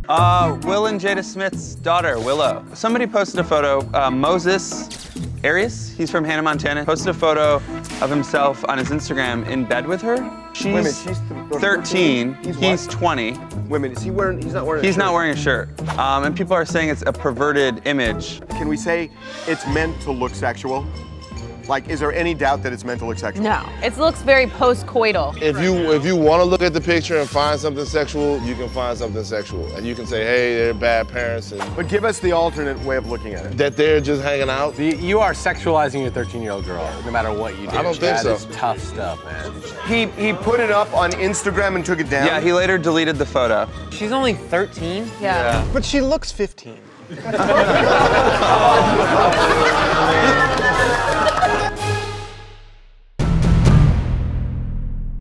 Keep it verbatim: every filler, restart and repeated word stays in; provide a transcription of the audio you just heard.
Uh, Will and Jada Smith's daughter, Willow. Somebody posted a photo, uh, Moses Arias, he's from Hannah, Montana, posted a photo of himself on his Instagram in bed with her. She's, Wait a minute, she's th thirteen, he's, he's twenty. Wait a minute, is he wearing, he's not wearing a He's shirt. not wearing a shirt. Um, and people are saying it's a perverted image. Can we say it's meant to look sexual? Like, is there any doubt that it's meant to look sexual? No, it looks very post-coital. If you if you want to look at the picture and find something sexual, you can find something sexual. And you can say, hey, they're bad parents. And But give us the alternate way of looking at it. that they're just hanging out. The, you are sexualizing your thirteen-year-old girl, no matter what you do. I don't think That so. is tough stuff, man. He, he put it up on Instagram and took it down? Yeah, he later deleted the photo. She's only thirteen? Yeah. But she looks fifteen.